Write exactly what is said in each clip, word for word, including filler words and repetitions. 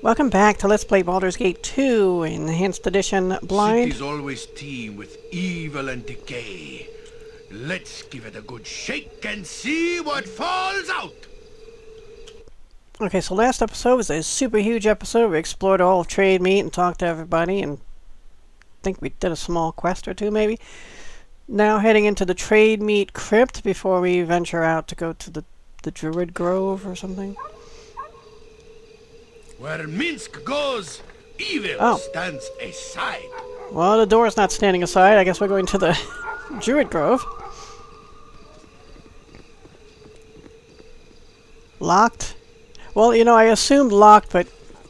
Welcome back to Let's Play Baldur's Gate two, Enhanced Edition Blind. Cities always teem with evil and decay. Let's give it a good shake and see what falls out! Okay, so last episode was a super huge episode. We explored all of Trade Meat and talked to everybody, and I think we did a small quest or two, maybe. Now heading into the Trade Meat Crypt before we venture out to go to the, the Druid Grove or something. Where Minsk goes, evil Oh. stands aside. Well, the door's not standing aside. I guess we're going to the Druid Grove. Locked? Well, you know, I assumed locked, but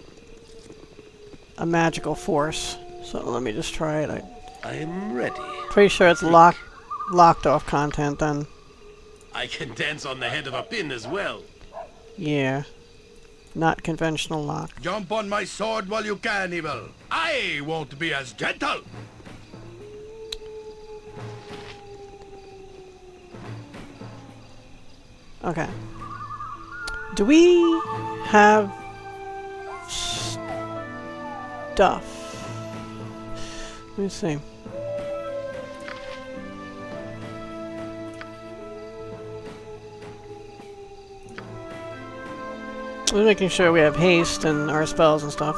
a magical force. So let me just try it. I I'm ready. Pretty sure it's locked, locked off content then. I can dance on the head of a pin as well. Yeah. Not conventional lock. Jump on my sword while you can, evil. I won't be as gentle. Okay. Do we have stuff? Let me see. We're making sure we have haste and our spells and stuff.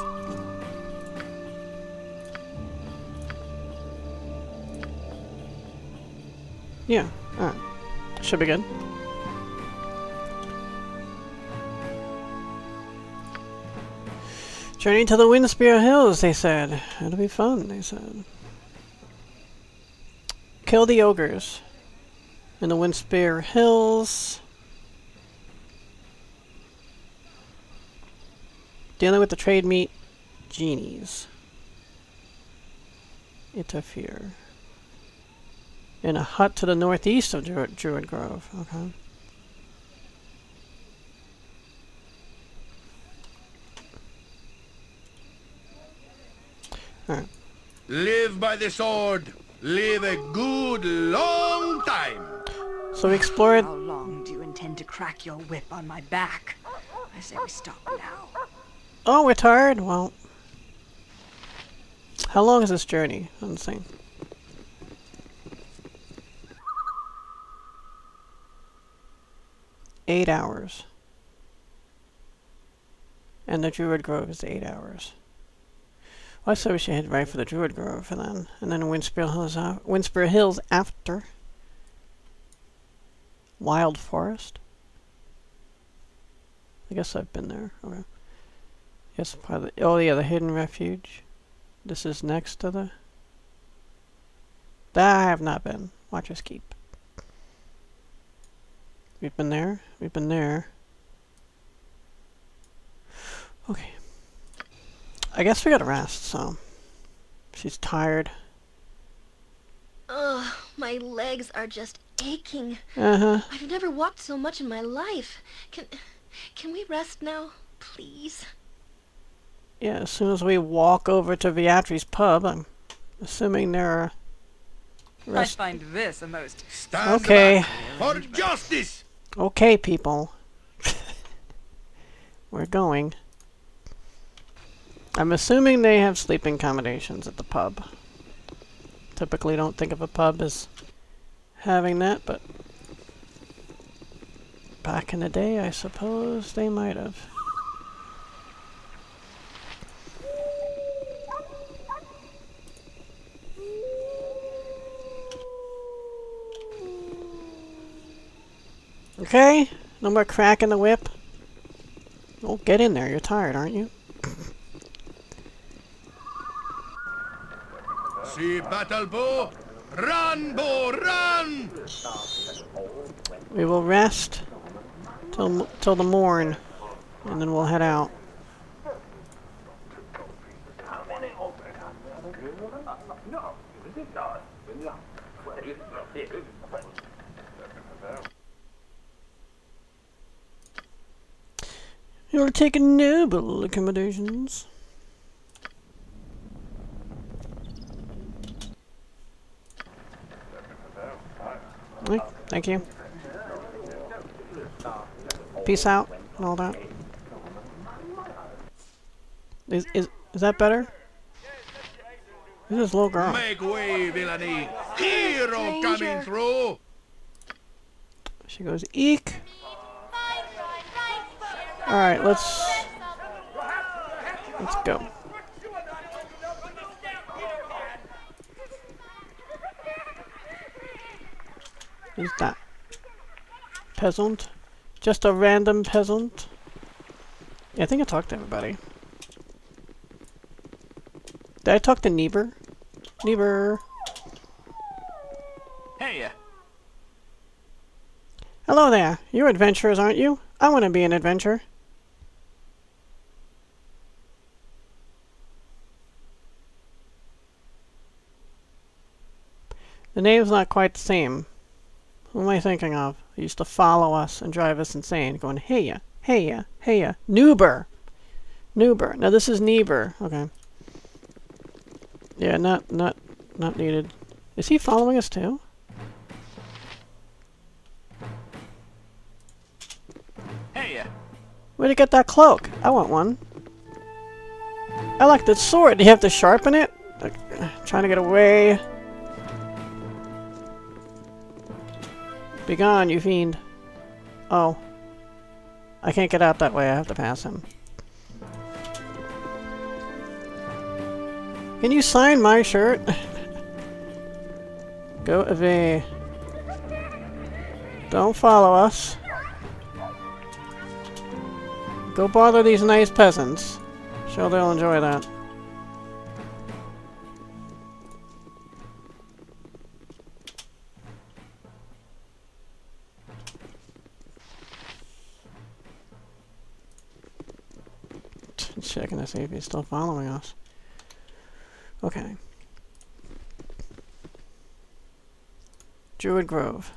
Yeah, alright. Should be good. Journey to the Windspear Hills, they said. It'll be fun, they said. Kill the ogres in the Windspear Hills. Dealing with the trade meat genies. Interfere. In a hut to the northeast of Druid, Druid Grove. Okay. Alright. Live by the sword. Live a good long time. So we explored. How long do you intend to crack your whip on my back? I say we stop now. Oh, we're tired? Well. How long is this journey? Let's see. Eight hours. And the Druid Grove is eight hours. Well, I said we should head right for the Druid Grove and then and then Windspear Hills af Windspear Hills after. Wild Forest. I guess I've been there. Okay. Yes, part of the, oh yeah, the Hidden Refuge. This is next to the... That I have not been. Watcher's Keep. We've been there. We've been there. Okay. I guess we gotta rest, so... She's tired. Ugh, my legs are just aching. Uh-huh. I've never walked so much in my life. Can... Can we rest now, please? Yeah, as soon as we walk over to Viatri's pub, I'm assuming there are... Rest I find this a most... Stand Okay. back for justice. Okay, people. We're going. I'm assuming they have sleeping accommodations at the pub. Typically don't think of a pub as having that, but... Back in the day, I suppose they might have. Okay, no more cracking the whip. Oh, get in there. You're tired, aren't you? See battle bow. Run, bow, run! We will rest till till the morn, and then we'll head out. You're taking noble accommodations. Right, thank you. Peace out and all that. Is, is, is that better? Who's this little girl? Make way, villainy! Hero coming through! She goes, eek! Alright, let's... Let's go. Who's that? Peasant? Just a random peasant? Yeah, I think I talked to everybody. Did I talk to Niebuhr? Niebuhr. Hey. Hello there. You're adventurers, aren't you? I want to be an adventurer. The name's not quite the same. Who am I thinking of? He used to follow us and drive us insane, going, hey ya, hey ya, hey ya. Newber! Newber. Now this is Niebuhr. Okay. Yeah, not, not, not needed. Is he following us too? Hey. Where'd you get that cloak? I want one. I like the sword. Do you have to sharpen it? Like, uh, trying to get away. Begone, you fiend. Oh. I can't get out that way. I have to pass him. Can you sign my shirt? Go away. Don't follow us. Go bother these nice peasants. Sure they'll enjoy that. Checking to see if he's still following us. Okay. Druid Grove.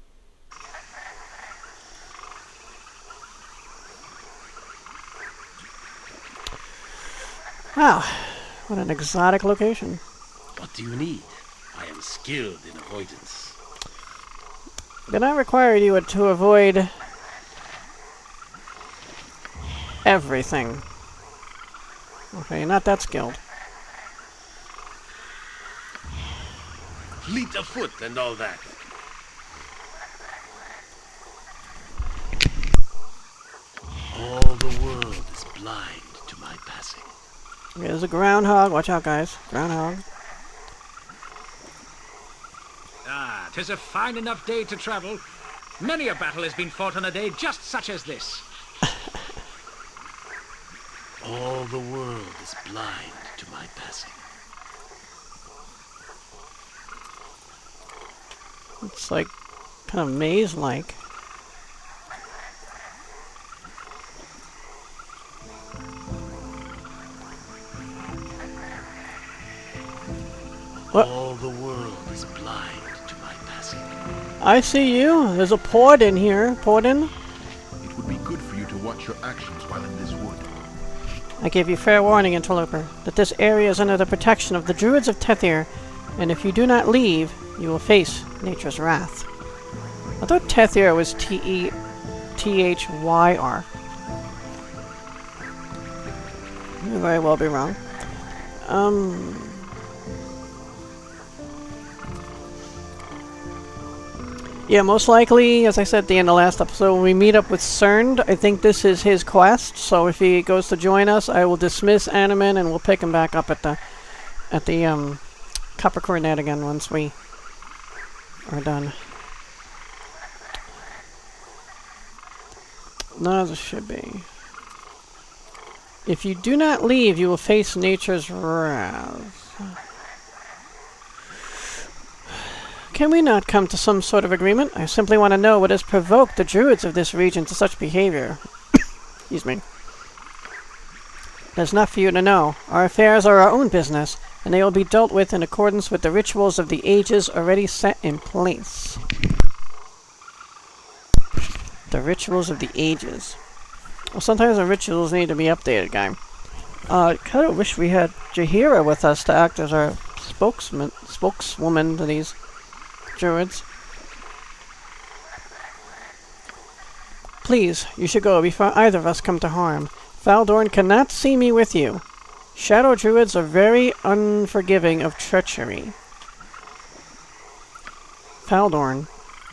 Wow, what an exotic location. What do you need? I am skilled in avoidance. Then I require you to avoid everything. Okay, you're not that skilled. Fleet of foot and all that. All the world is blind to my passing. Okay, there's a groundhog. Watch out, guys. Groundhog. Ah, 'tis a fine enough day to travel. Many a battle has been fought on a day just such as this. All the world is blind to my passing. It's like kind of maze-like. What? All the world is blind to my passing. I see you. There's a port in here. Port in. It would be good for you to watch your actions while in this wood. I give you fair warning, interloper, that this area is under the protection of the Druids of Tethir, and if you do not leave, you will face nature's wrath. I thought Tethir was T E T H Y R. You may very well be wrong. Um... Yeah, most likely, as I said at the end of the last episode, when we meet up with Cerned, I think this is his quest, so if he goes to join us, I will dismiss Animan and we'll pick him back up at the at the um, Copper Coronet again once we are done. No, this should be. If you do not leave, you will face nature's wrath. Can we not come to some sort of agreement? I simply want to know what has provoked the druids of this region to such behavior. Excuse me. That's not for you to know. Our affairs are our own business, and they will be dealt with in accordance with the rituals of the ages already set in place. The rituals of the ages. Well, sometimes the rituals need to be updated, guy. Uh, I kind of wish we had Jaheira with us to act as our spokesman, spokeswoman to these druids. Please, you should go before either of us come to harm. Baldur cannot see me with you. Shadow druids are very unforgiving of treachery. Faldorn.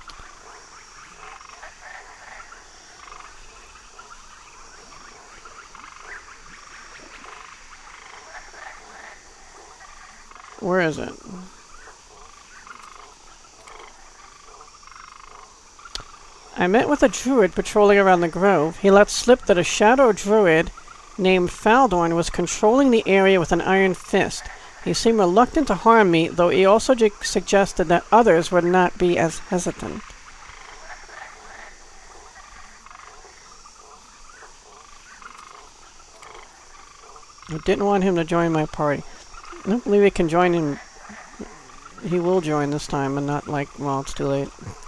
Where is it? I met with a druid patrolling around the grove. He let slip that a shadow druid named Faldorn was controlling the area with an iron fist. He seemed reluctant to harm me, though he also suggested that others would not be as hesitant. I didn't want him to join my party. I don't believe he can join him. He will join this time, and not like, well, it's too late.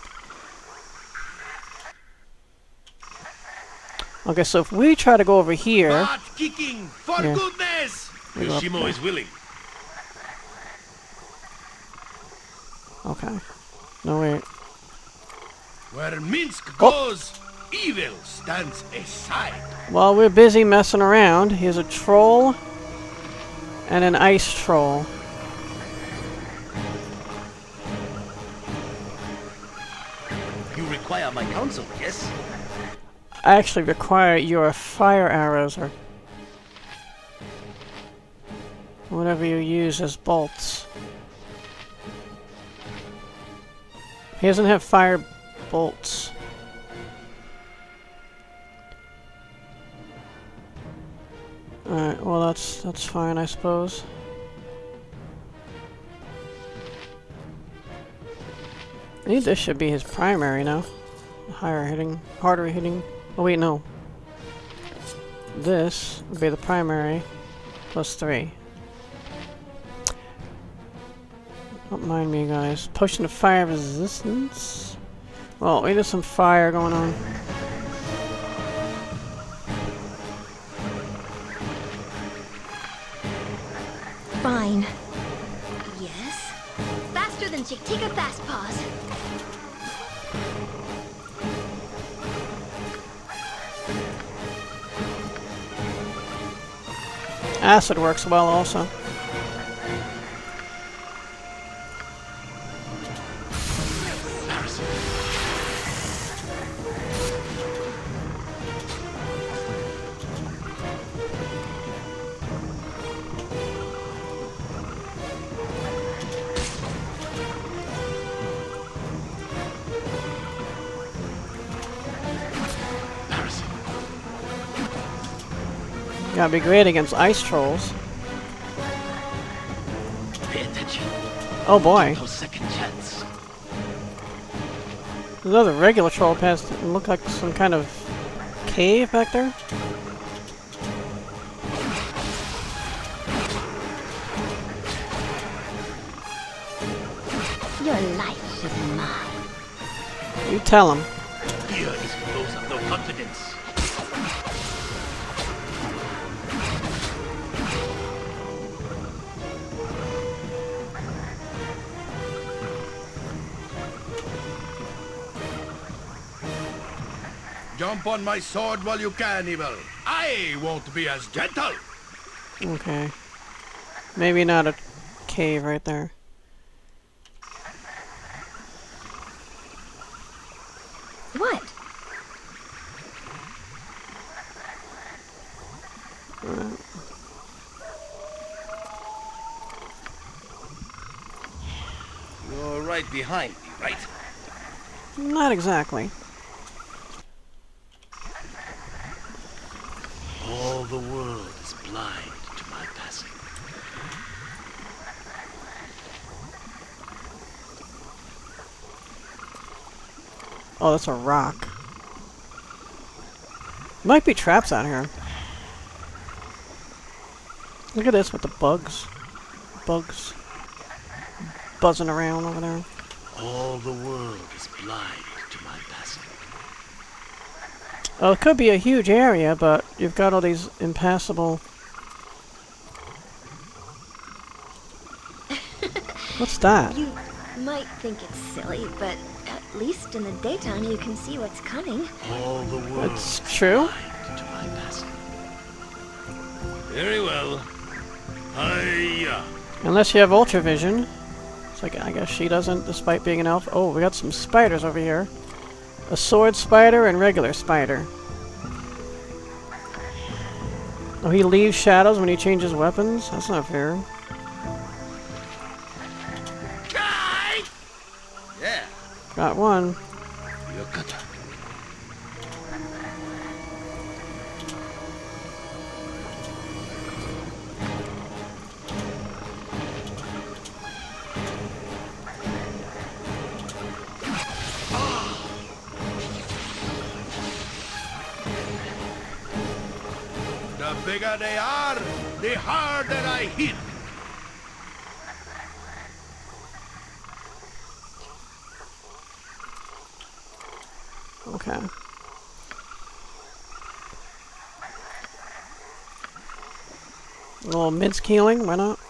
Okay, so if we try to go over here... Butt kicking, for yeah. goodness! Yoshimo is willing. Okay. No, wait. Where Minsk Oh. goes, evil stands aside. While we're busy messing around, here's a troll and an ice troll. You require my counsel, yes? I actually require your fire arrows or whatever you use as bolts. He doesn't have fire bolts. Alright, well that's that's fine, I suppose. I think this should be his primary now. Higher hitting, harder hitting. Oh wait, no. This would be the primary plus three. Don't mind me, guys. Potion of fire resistance. Well, we need some fire going on. Fine. Yes? Faster than Chick. Take a fast pause. Acid works well also. Gotta be great against ice trolls. Pay attention. Oh boy. No second chance. Another regular troll passed. It looked like some kind of cave back there. Your life is mine. You tell him. Fear is for those of no confidence. Jump on my sword while you can, evil. I won't be as gentle. Okay. Maybe not a cave right there. What? Uh, You're right behind me, right? not exactly. All the world is blind to my passing. Oh, that's a rock. Might be traps out here. Look at this with the bugs. Bugs buzzing around over there. All the world is blind to my passing. Well, it could be a huge area, but you've got all these impassable... What's that? You might think it's silly, but at least in the daytime you can see what's coming. All the world It's is true. blind to my passing. Very well. Hiya! Unless you have ultra vision. So I gu- I guess she doesn't, despite being an elf. Oh, we got some spiders over here. A sword spider and regular spider. Oh, he leaves shadows when he changes weapons? That's not fair. Yeah. Got one. Yokata. The bigger they are, the harder I hit. Okay. A little minsk healing, why not?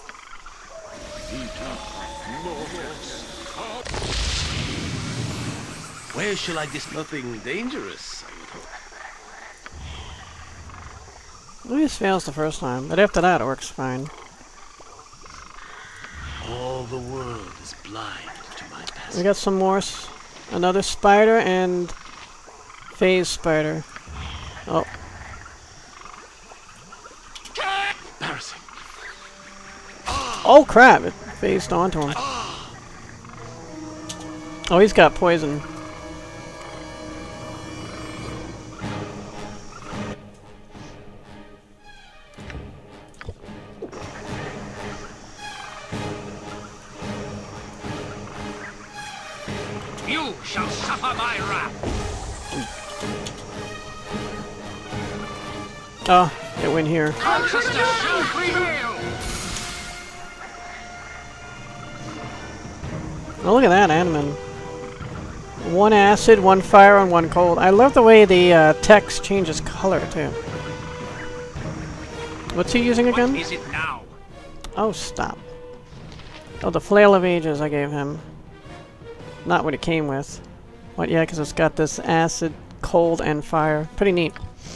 Where shall I dis- Nothing dangerous, I would hope. At least fails the first time, but after that it works fine. All the world is blind to my We passing. got some more. S another spider and phase spider. Oh, Embarrassing. oh crap! It phased onto him. Oh, he's got poison. You shall suffer my wrath. Oh, it went here. Ancestor shall prevail. Oh, look at that animal. One acid, one fire, and one cold. I love the way the uh, text changes color, too. What's he using What again? is it now? Oh, stop. Oh, the Flail of Ages I gave him. Not what it came with. But yeah, because it's got this acid, cold, and fire. Pretty neat.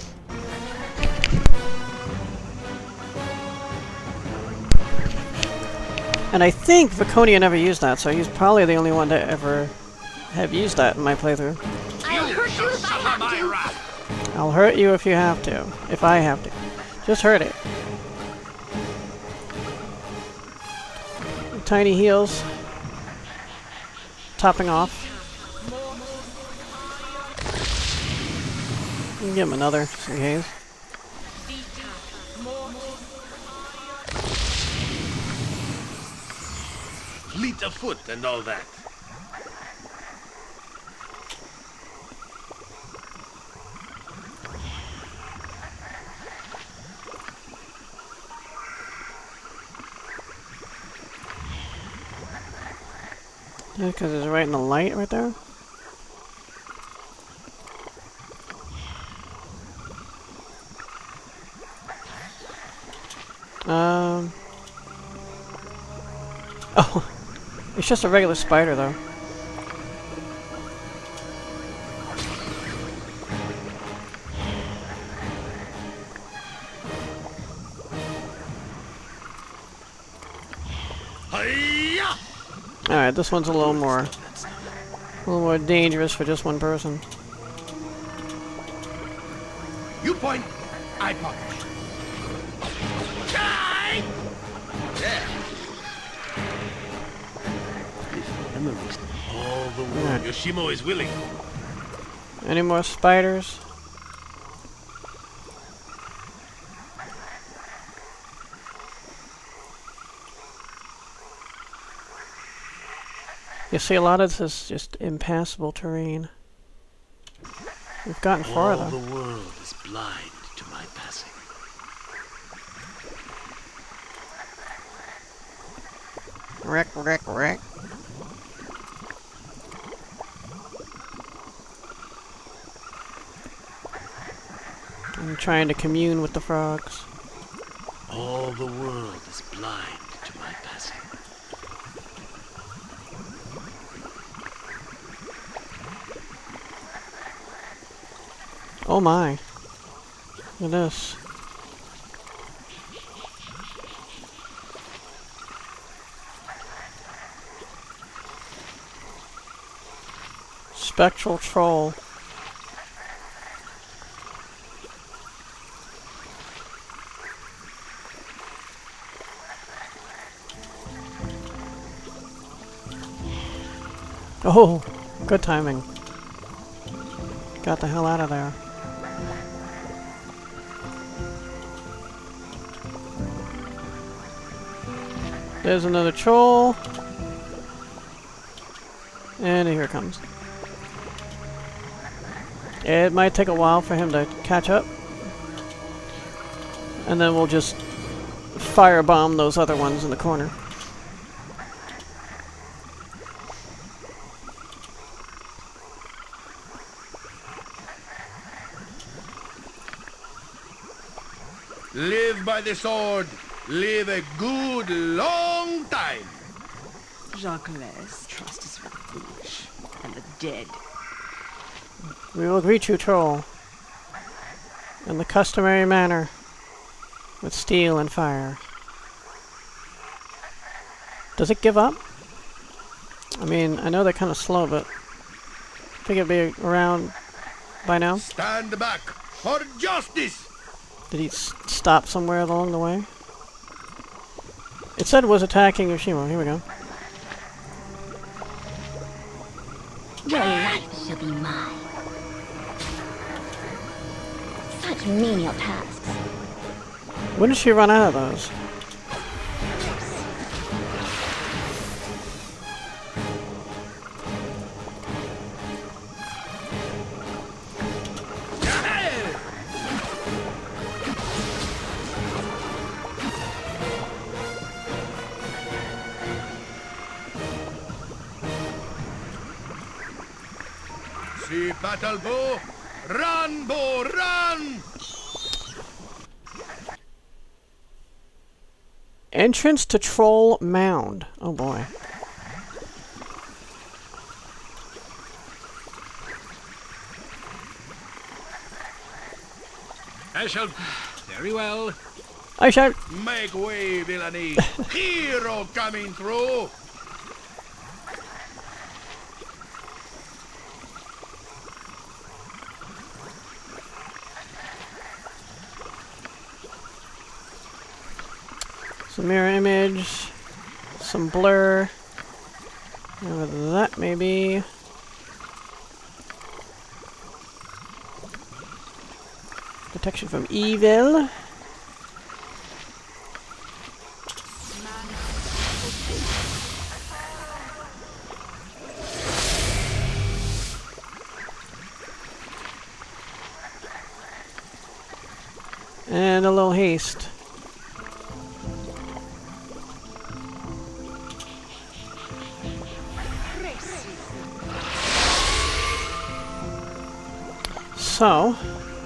And I think Viconia never used that, so he's probably the only one to ever have used that in my playthrough. I'll You hurt shall you if I suffer have my to. wrath. I'll hurt you if you have to. If I have to. Just hurt it. Tiny heals. Topping off. Give him another, just in case. Fleet of foot and all that. Yeah, because it's right in the light right there. Um. Oh, it's just a regular spider, though. Hiya! Alright, this one's a little more, a little more dangerous for just one person. You point, I punch. Yeah. If memories, all the world. Alright. Yoshimo is willing. Any more spiders? You see, a lot of this is just impassable terrain. We've gotten far, All though. the world is blind to my passing. Wreck, wreck, wreck. I'm trying to commune with the frogs. All the world is blind to my passing. Oh my. Look at this. Spectral troll. Oh, good timing. Got the hell out of there. There's another troll. And here it comes. It might take a while for him to catch up. And then we'll just firebomb those other ones in the corner. Live by the sword. Live a good long time. Jacques, trust is for the foolish and the dead. We will greet you, troll, in the customary manner, with steel and fire. Does it give up? I mean, I know they're kind of slow, but I think it'd be around by now. Stand back for justice. Did he s stop somewhere along the way? It said it was attacking Yoshimo. Here we go. Your life shall be mine. Such menial tasks. When did she run out of those? See battle bow. Run, bow, run! Entrance to Troll Mound. Oh boy. I shall... Very well. I shall... Make way, villainy. Hero coming through. Some mirror image, some blur, whatever that may be. Protection from evil. And a little haste. So,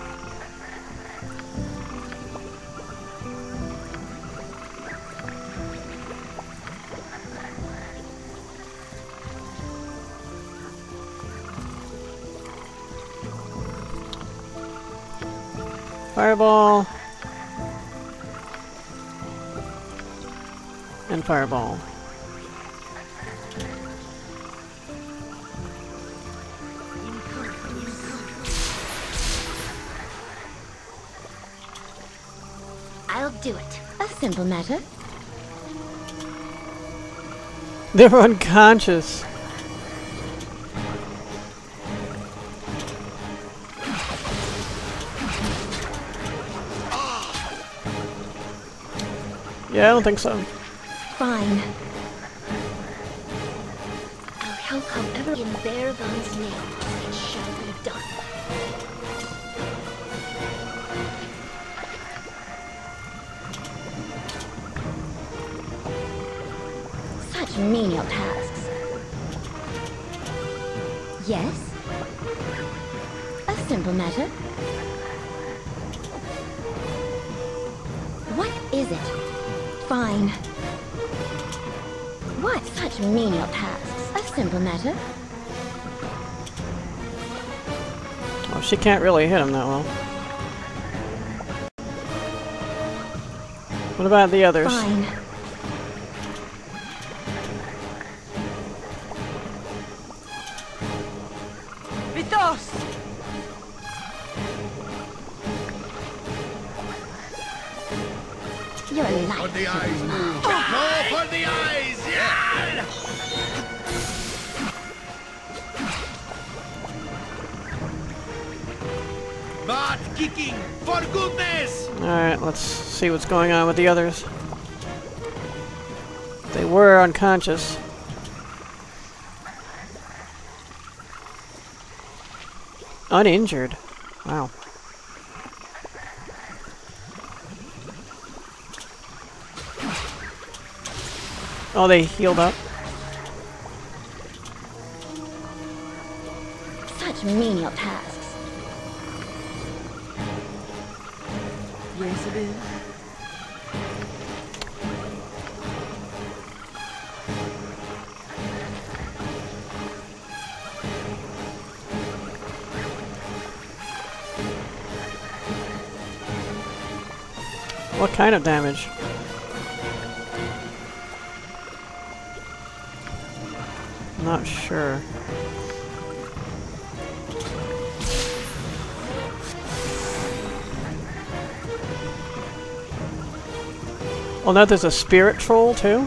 fireball and fireball. I'll do it. A simple matter. They're unconscious. Yeah, I don't think so. Fine. I'll help however in bare bones name it shall be done. Such menial tasks. Yes? A simple matter. What is it? Fine. What? Such menial tasks. A simple matter. Oh, she can't really hit him that well. What about the others? Fine. Dos! You're a For light. the eyes move. Go for the eyes! Yeah! Butt kicking! For goodness! Alright, let's see what's going on with the others. They were unconscious. Uninjured. Wow. Oh, they healed up. Such menial tasks. Yes, it is. What kind of damage? Not sure. Oh, now there's a spirit troll too?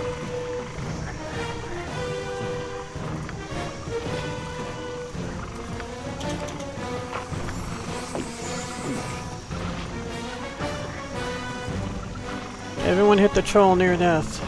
Everyone hit the troll near death.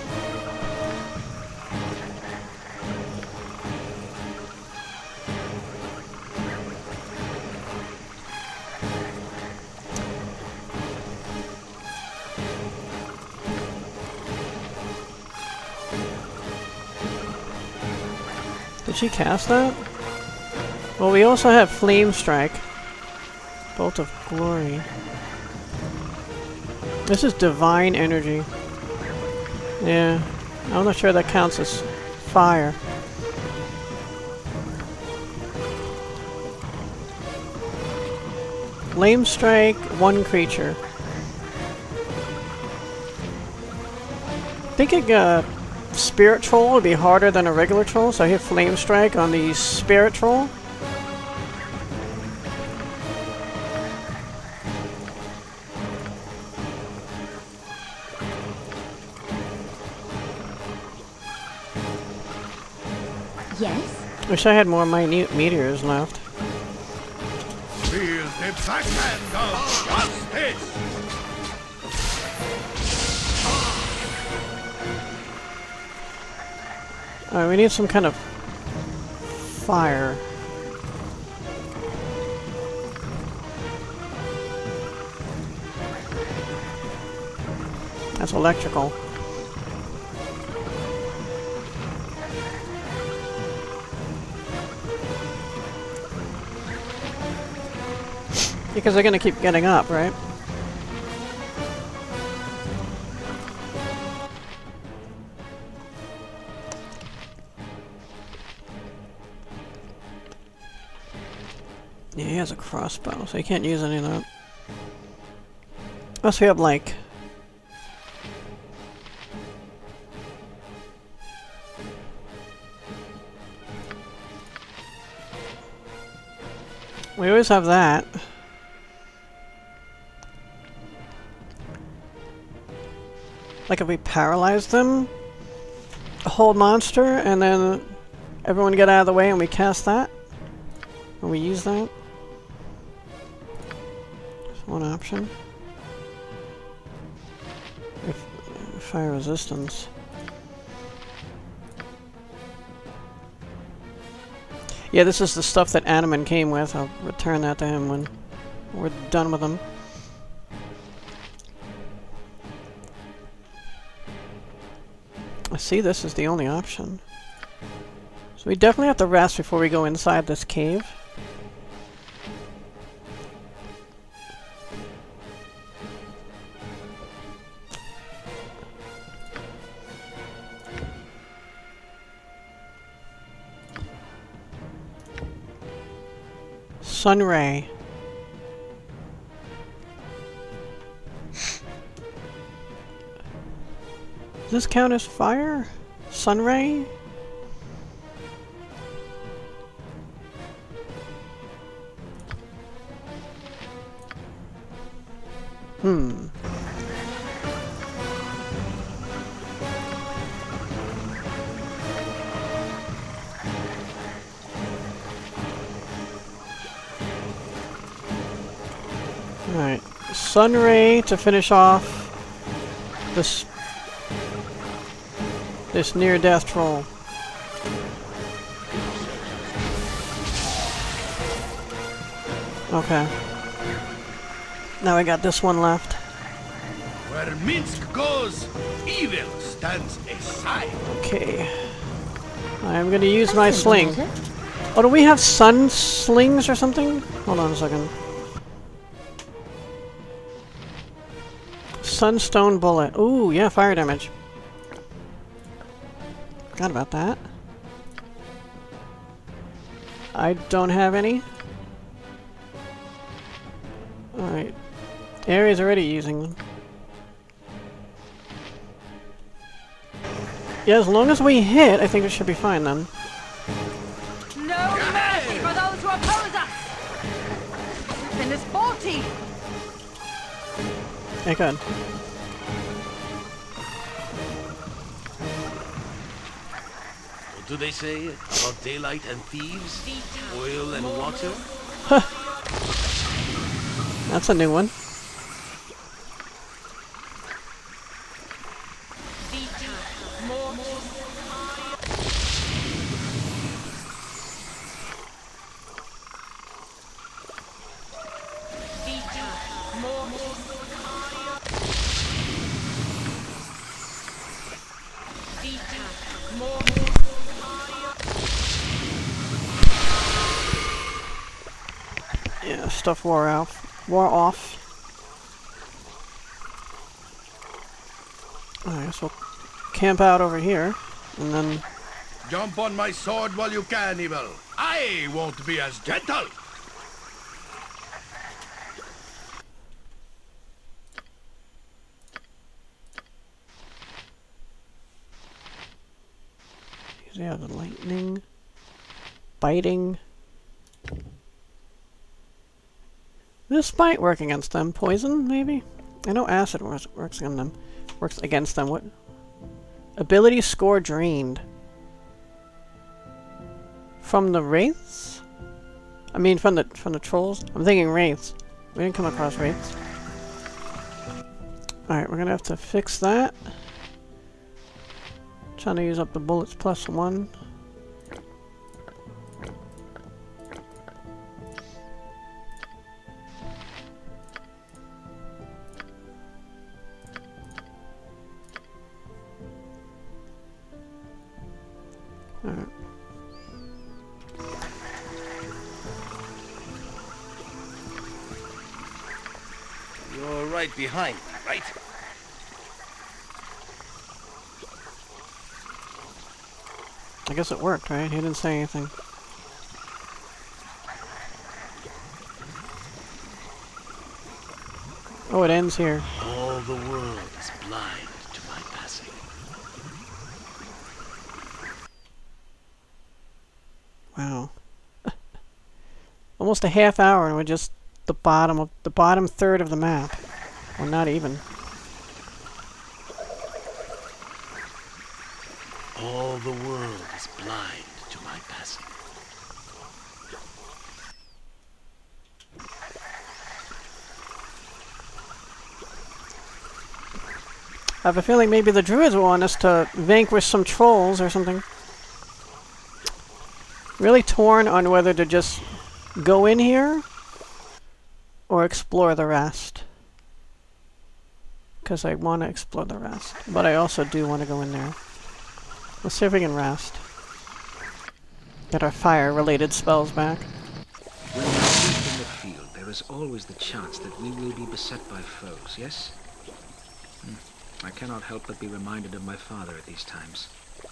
Did she cast that? Well, we also have Flame Strike. Bolt of Glory. This is Divine Energy. Yeah. I'm not sure that counts as fire. Flame Strike, one creature. I think a uh, Spirit Troll would be harder than a regular troll, so I hit Flame Strike on the Spirit Troll. Yes? Wish I had more minute meteors left. Feel the backhand of justice! Alright, we need some kind of fire. That's electrical. Because they're gonna keep getting up, right? Yeah, he has a crossbow, so he can't use any of that. Unless we have, like... We always have that. Like if we paralyze them, a whole monster, and then everyone get out of the way and we cast that? Or we use that? That's one option. If, fire resistance. Yeah, this is the stuff that Animan came with. I'll return that to him when we're done with him. I see this is the only option. So we definitely have to rest before we go inside this cave. Sunray. Does this count as fire? Sunray? Hmm. Alright. Sun Ray to finish off this this near-death troll. Okay. Now I got this one left. Where Minsk goes, evil stands aside. Okay. I'm gonna use my sling. Oh, do we have sun slings or something? Hold on a second. Sunstone bullet. Ooh, yeah, fire damage. Forgot about that. I don't have any. Alright. Area's already using them. Yeah, as long as we hit, I think it should be fine then. No mercy for those who oppose us! Weapon is faulty! Okay, good. What do they say about daylight and thieves? Oil and water? That's a new one. Yeah, stuff wore off. Wore off. Alright, so we'll camp out over here, and then... Jump on my sword while you can, evil. I won't be as gentle. Yeah, the lightning. Biting. This might work against them. Poison, maybe? I know acid works, works on them. Works against them. What? Ability score drained. From the wraiths? I mean, from the from the trolls? I'm thinking wraiths. We didn't come across wraiths. Alright, we're gonna have to fix that. Trying to use up the bullets plus one. Alright. You're right behind me, right? I guess it worked, right? He didn't say anything. Oh, it ends here. All the world is blind to my passing. Wow. Almost a half hour and we're just the bottom of the bottom third of the map. Well, not even. All the world is blind to my passing. I have a feeling maybe the druids want us to vanquish some trolls or something. Really torn on whether to just go in here or explore the rest. Because I want to explore the rest. But I also do want to go in there. Let's see if we can rest. Get our fire-related spells back. When we sleep in the field, there is always the chance that we will be beset by foes, yes? Hmm. I cannot help but be reminded of my father at these times.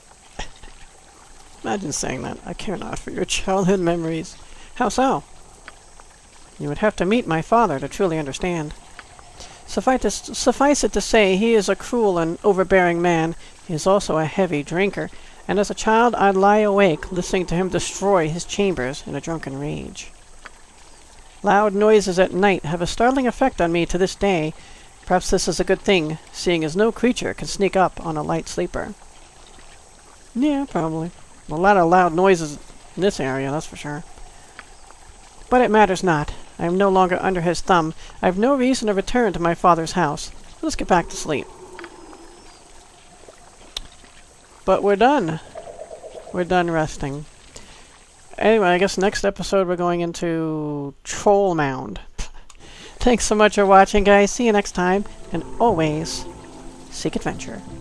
Imagine saying that. I care not for your childhood memories. How so? You would have to meet my father to truly understand. Suffice, to, suffice it to say, he is a cruel and overbearing man. He is also a heavy drinker, and as a child I'd lie awake listening to him destroy his chambers in a drunken rage. Loud noises at night have a startling effect on me to this day, Perhaps this is a good thing, seeing as no creature can sneak up on a light sleeper. Yeah, probably. A lot of loud noises in this area, that's for sure. But it matters not. I am no longer under his thumb. I have no reason to return to my father's house. Let's get back to sleep. But we're done. We're done resting. Anyway, I guess next episode we're going into Troll Mound. Thanks so much for watching, guys. See you next time. And always, seek adventure.